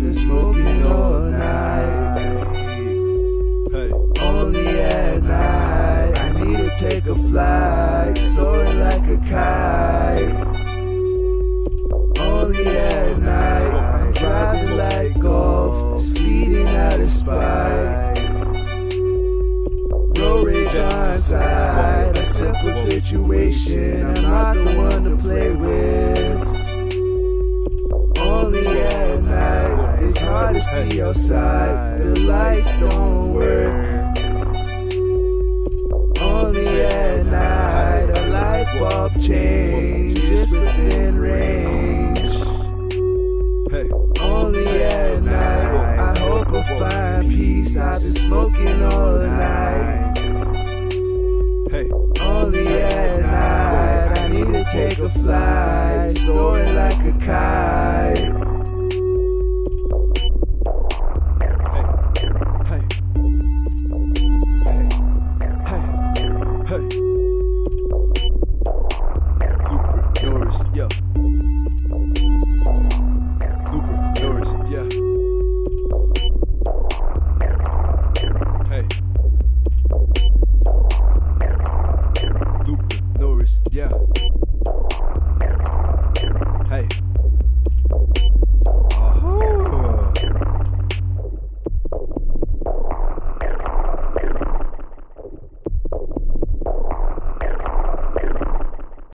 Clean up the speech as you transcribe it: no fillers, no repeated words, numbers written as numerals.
been smoking all night. Only at night, I need to take a flight, soaring like a kite. Only at night, I'm driving like golf, speeding out of spite. Roll radar inside, a simple situation, I'm not the one to play with. Only at night, it's hard to see outside, the lights don't work. Only at night, a light bulb change, just within range. Only at night, I hope I find peace, I've been smoking all night. Only at night, I need to take a flight, soaring like a kite.